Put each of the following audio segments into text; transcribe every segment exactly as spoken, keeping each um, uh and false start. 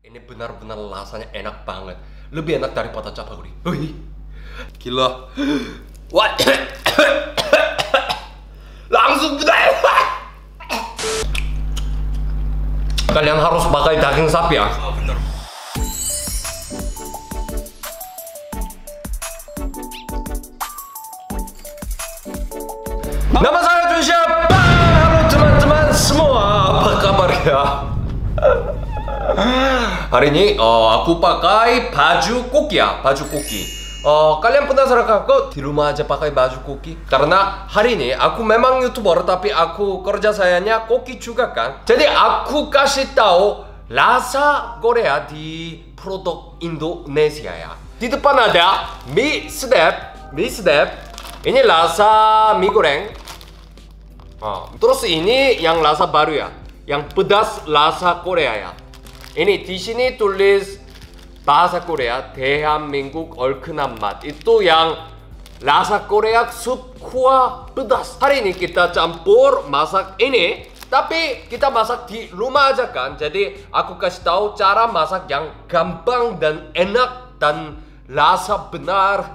Ini benar-benar rasanya enak banget. Lebih enak daripada capaguri. Wih, gila. Wah, langsung benar. Kalian harus pakai daging sapi ya. Oh, bener. Nama saya Jun Siapa. Halo teman-teman semua, apa kabar ya? Hari ini uh, aku pakai baju koki ya, baju koki. Uh, kalian penasaran kan kok di rumah aja pakai baju koki? Karena hari ini aku memang YouTuber tapi aku kerja sayanya koki juga kan. Jadi aku kasih tahu rasa Korea di produk Indonesia ya. Di depan ada mie sedap, mie sedap. Ini rasa mie goreng. Oh, terus ini yang rasa baru ya, yang pedas rasa Korea ya. Ini di sini tulis bahasa Korea, 대한민국 얼큰한 맛. Itu yang rasa Korea sup kuah pedas. Hari ini kita campur masak ini, tapi kita masak di rumah aja kan. Jadi aku kasih tahu cara masak yang gampang dan enak dan rasa benar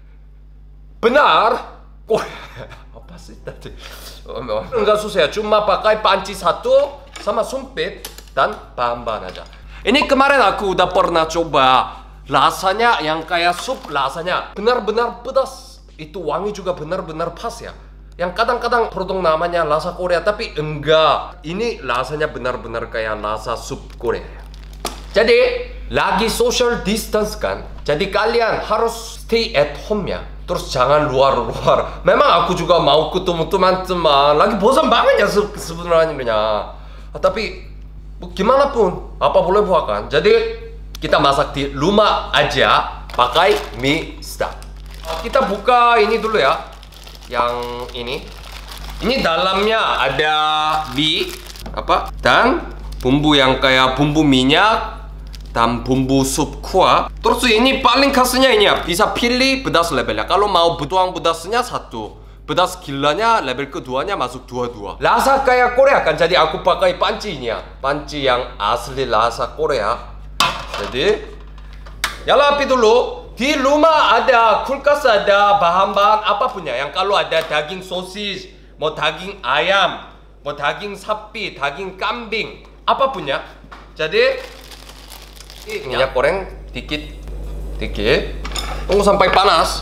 benar Korea. Apa sih tadi? Enggak susah ya, cuma pakai panci satu sama sumpit dan bahan-bahan aja. Ini kemarin aku udah pernah coba rasanya yang kayak sup rasanya benar-benar pedas. Itu wangi juga benar-benar pas ya. Yang kadang-kadang produk namanya rasa Korea tapi enggak. Ini rasanya benar-benar kayak rasa sup Korea ya. Jadi lagi social distance kan. Jadi kalian harus stay at home ya. Terus jangan luar-luar. Memang aku juga mau ketemu teman-teman. Lagi bosan banget ya se sebenarnya. Ah, tapi gimana pun apa boleh buat kan. Jadi kita masak di rumah aja pakai mie sedap. Kita buka ini dulu ya. Yang ini. Ini dalamnya ada mie apa? Dan bumbu yang kayak bumbu minyak dan bumbu sup kuah. Terus ini paling khasnya ini ya, bisa pilih pedas levelnya. Kalau mau butuang pedasnya satu, pedas gilanya level keduanya masuk dua-dua. Rasa kayak Korea kan, jadi aku pakai panci ini ya, panci yang asli rasa Korea. Jadi nyala api dulu. Di rumah ada kulkas, ada bahan-bahan apapun ya. Yang kalau ada daging sosis, mau daging ayam, mau daging sapi, daging kambing, apapun ya. Jadi minyak goreng dikit dikit, tunggu sampai panas,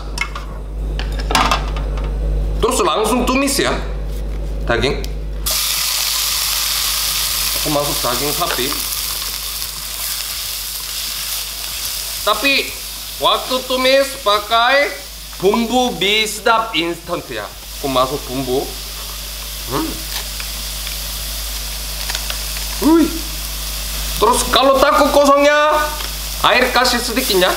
terus langsung tumis ya daging. Aku masuk daging sapi, tapi waktu tumis pakai bumbu mie sedap instant ya. Aku masuk bumbu. hmm. Wih. Terus kalau takut kosongnya, air kasih sedikitnya.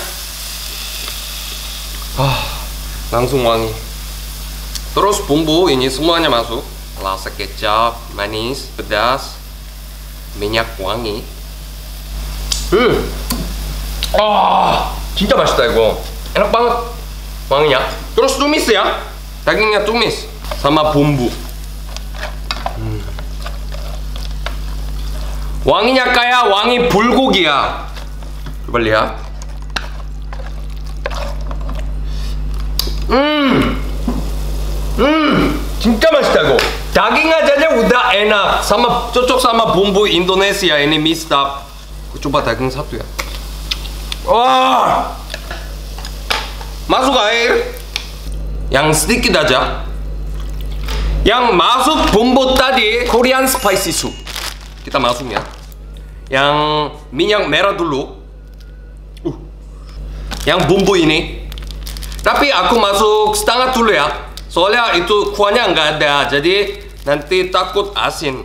Ah, langsung wangi. Terus bumbu ini semuanya masuk. Rasa kecap, manis, pedas, minyak wangi. Hmm. Ah, 진짜 맛있다 이거. enak banget wanginya. Terus tumis ya, dagingnya tumis sama bumbu. Hmm. Wanginya kayak wangi bulgogi ya. Coba lihat. Hmm, hmm, 진짜 맛있다 이거. daging aja udah enak, sama cocok sama bumbu Indonesia ini mie sedap. Coba daging satu ya. Wah, masuk air yang sedikit aja. Yang masuk bumbu tadi Korean spicy soup. Kita masuk ya. Yang minyak merah dulu. Uh. Yang bumbu ini. Tapi aku masuk setengah dulu ya. Soalnya itu kuahnya nggak ada. Jadi nanti takut asin.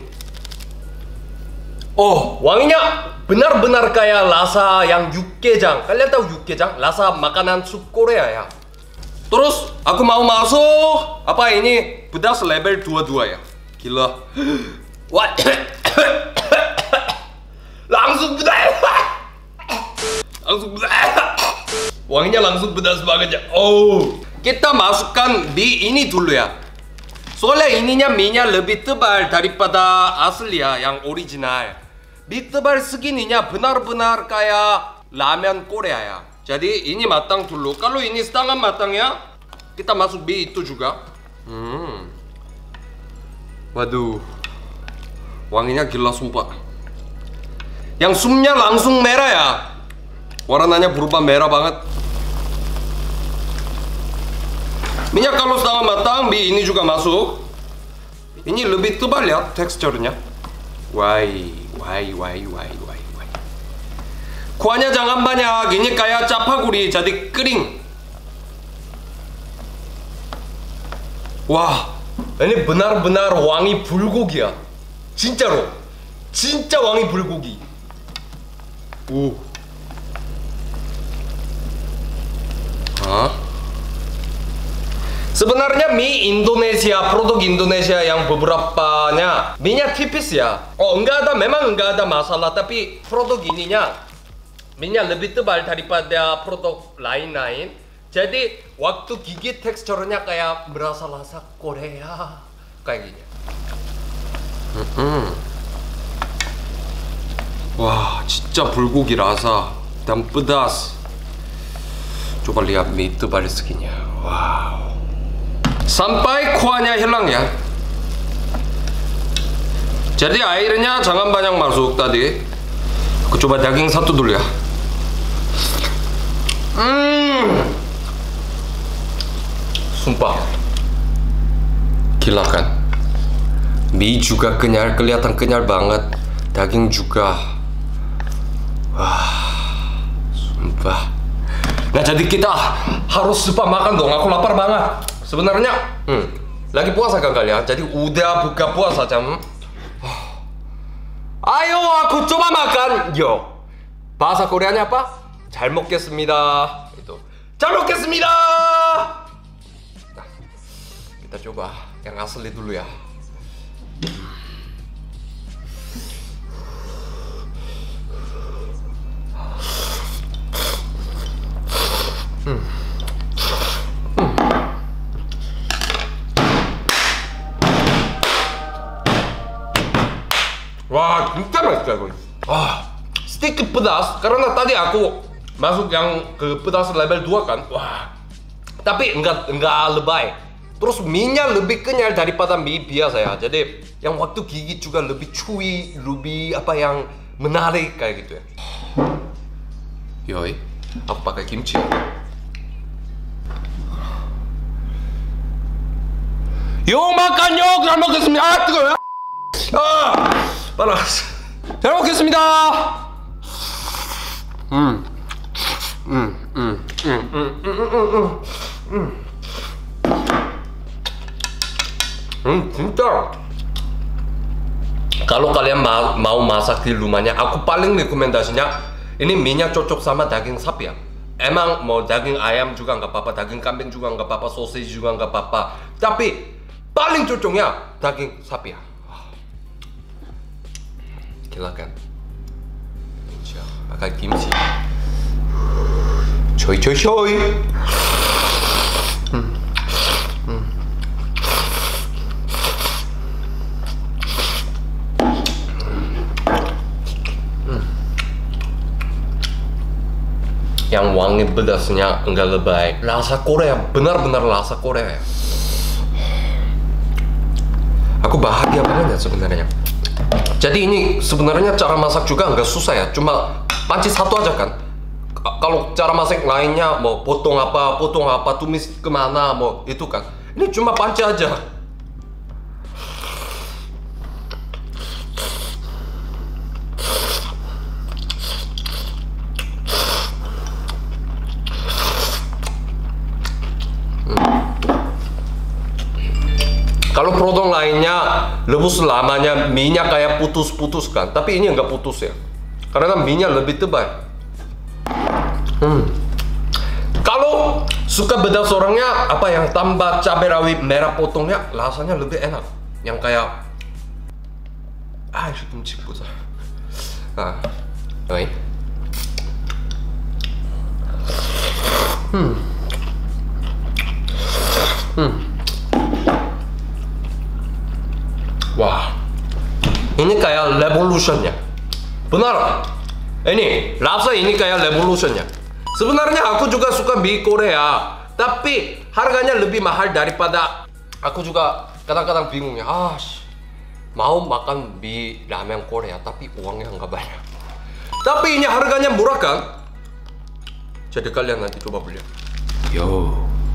Oh, wanginya benar-benar kayak rasa yang 육개장. Kalian tahu 육개장? Rasa makanan sup Korea ya. Terus aku mau masuk apa ini? Pedas level dua-dua ya. Gila. Wah. Langsung pedas. Langsung pedas. Wanginya langsung pedas banget ya. Oh, kita masukkan mie ini dulu ya. Soalnya ininya mie-nya lebih tebal daripada asli ya, yang original. Meatball segininya benar-benar kayak ramen Korea ya. Jadi ini matang dulu. Kalau ini setengah matang ya, kita masuk mie itu juga. Hmm. Waduh, wanginya gila sumpah. Yang supnya langsung merah ya. Warnanya berubah merah banget. Minyak kalau setengah matang, mie ini juga masuk. Ini lebih tebal ya teksturnya. Wai, wai, wai, wai, wai, wai. Kuahnya jangan banyak. Ini kayak capaguri jadi kering. Wah, ini benar-benar wangi bulgo기야. 진짜로. 진짜 wangi bulgogi. 오. Hah? Sebenarnya mie Indonesia, produk Indonesia yang beberapanya mie-nya tipis ya. Oh, enggak ada, memang enggak ada masalah. Tapi produk ininya mie-nya lebih tebal daripada produk lain-lain. Jadi waktu gigit teksturnya kayak berasa rasa Korea kayak gini. Mm-hmm. Wah, 진짜 불고기 rasa dan pedas. Coba lihat mie tebal segini. Wow. Sampai kuahnya hilang ya. Jadi airnya jangan banyak masuk tadi. Aku coba daging satu dulu ya. Hmm. Sumpah. Gila kan. Mie juga kenyal, kelihatan kenyal banget. Daging juga. Wah. Sumpah. Nah jadi kita harus cepat makan dong. Aku lapar banget. Sebenarnya, hmm, lagi puasa kan kalian? Jadi udah buka puasa jam. Ayo aku coba makan. Yo, bahasa Koreanya apa? 잘 먹겠습니다. Itu. 잘 먹겠습니다. Nah, kita coba yang asli dulu ya. Hmm. Wah, 진짜 맛있다 이거. 아, 스테이크 pedas. Karena tadi aku masuk yang ke pedas level dua kan. Wah. Tapi enggak enggak lebay. Terus mie-nya lebih kenyal daripada mie biasa ya. Jadi yang waktu gigit juga lebih chewy, lebih apa yang menarik kayak gitu ya. Yoi, aku pakai kimchi. Yuk makan yuk, 잘 먹겠습니다. 아 뜨거워. 아. panas. 잘 먹겠습니다. 음, 음, 음, 음, 음, 음, 음, 음, 음, 진짜. Kalau kalian ma mau masak di rumahnya, aku paling rekomendasinya ini mie-nya cocok sama daging sapi ya. Emang mau daging ayam juga nggak apa-apa, daging kambing juga nggak apa-apa, sosis juga nggak apa-apa. Tapi paling cocoknya daging sapi ya. Gila kan? 자, pakai kimchi. Coy coy coy. Hmm. Hmm. Hmm. Yang wangi pedasnya enggak lebay. Rasa Korea, benar-benar rasa Korea ya. Aku bahagia banget ya sebenarnya. Jadi ini sebenarnya cara masak juga nggak susah ya, cuma panci satu aja kan. Kalau cara masak lainnya mau potong apa, potong apa, tumis kemana, mau itu kan. Ini cuma panci aja. Kalau produk lainnya rebus lamanya mie-nya kayak putus-putus kan, tapi ini nggak putus ya, karena mie-nya lebih tebal. Hmm. Kalau suka pedas orangnya apa yang tambah cabai rawit merah potongnya rasanya lebih enak, yang kayak ah itu tumcik bosa. Ah, oi. Hmm. Hmm. Wah, ini kayak revolution ya. benar. Ini rasa ini kayak revolutionnya. Sebenarnya aku juga suka mie Korea, tapi harganya lebih mahal daripada. Aku juga kadang-kadang bingungnya. Ah, mau makan mie ramen Korea, tapi uangnya nggak banyak. Tapi ini harganya murah kan? Jadi kalian nanti coba beli. Yo.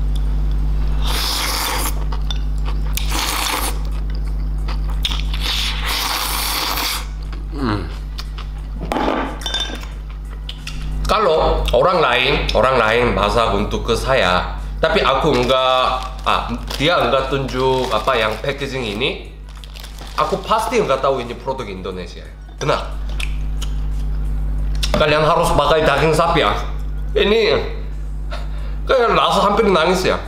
Hmm. Kalau orang lain, orang lain masak untuk ke saya, tapi aku enggak, ah, dia enggak tunjuk apa yang packaging ini, aku pasti enggak tahu ini produk Indonesia. Kenapa? Kalian harus pakai daging sapi ya. Ini kayak rasa hampir nangis ya.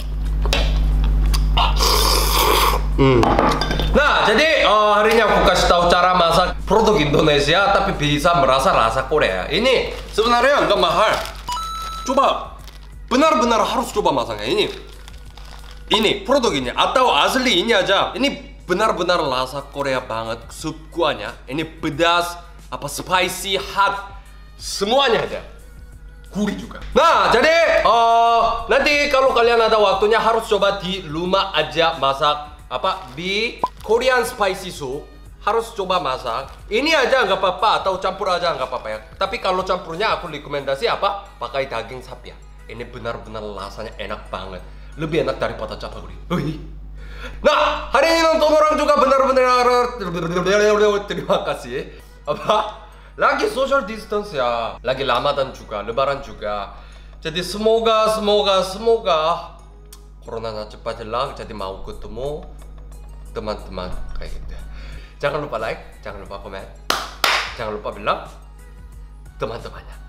Hmm. Nah, jadi uh, hari ini aku kasih tahu cara masak produk Indonesia tapi bisa merasa rasa Korea. Ini sebenarnya enggak mahal. Coba, benar-benar harus coba masaknya. Ini, ini produk ini atau asli ini aja. Ini benar-benar rasa Korea banget. Sup kuahnya, ini pedas, apa spicy, hot, semuanya ada. Gurih juga. Nah, jadi uh, nanti kalau kalian ada waktunya harus coba di rumah aja masak apa di Korean spicy soup. Harus coba masak. Ini aja nggak apa-apa atau campur aja nggak apa-apa ya. Tapi kalau campurnya aku rekomendasi apa? Pakai daging sapi ya. Ini benar-benar rasanya enak banget. Lebih enak daripada capaguri. Nah, hari ini nonton orang juga benar-benar terima kasih. Apa? Lagi social distance ya. Lagi Ramadan juga, Lebaran juga. Jadi semoga, semoga, semoga Coronanya cepat hilang. Jadi mau ketemu teman-teman kayak gitu. Jangan lupa like, jangan lupa komen, jangan lupa bilang teman-temannya.